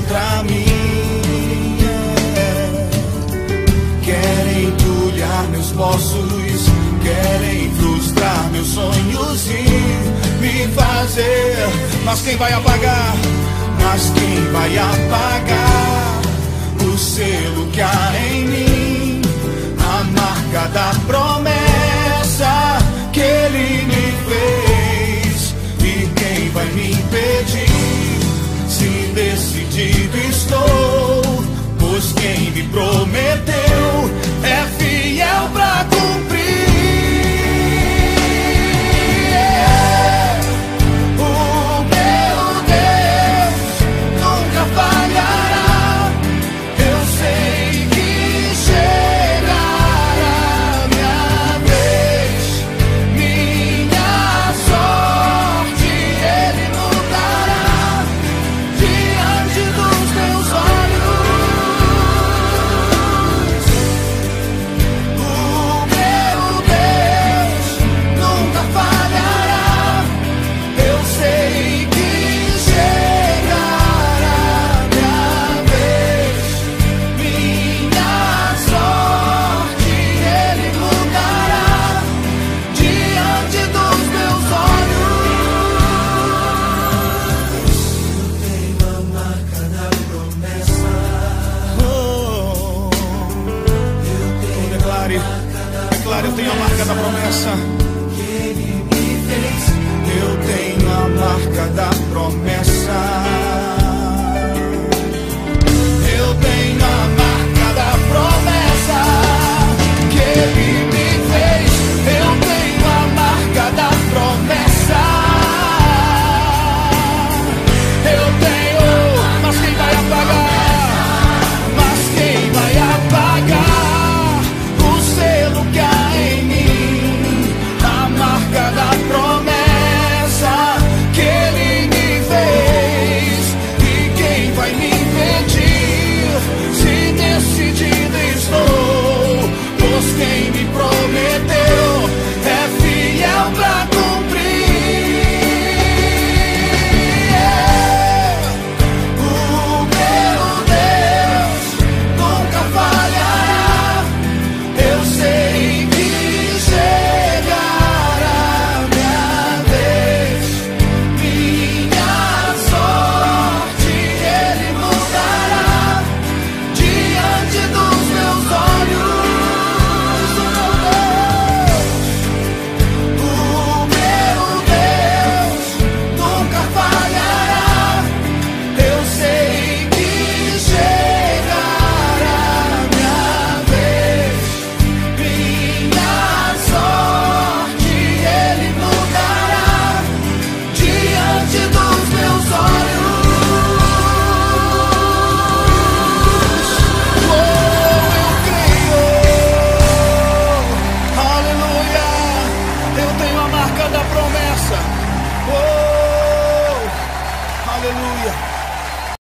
contra mim. Querem entulhar meus poços, querem frustrar meus sonhos e me fazer. Mas quem vai apagar? Mas quem vai apagar o selo que há em mim? A marca da promessa que Ele me fez. E quem vai me impedir? Se decidido estou, pois quem me prometeu é fiel pra cumprir. O meu Deus nunca falhará. Eu sei que chegará minha vez, minha sorte Ele mudará diante dos meus olhos. O meu Deus nunca falhará. Eu sei que chegará minha vez, minha sorte Ele mudará diante dos meus olhos. Eu tenho a marca da promessa. Declare, eu tenho a marca da promessa que Ele me fez. Eu tenho a marca da promessa.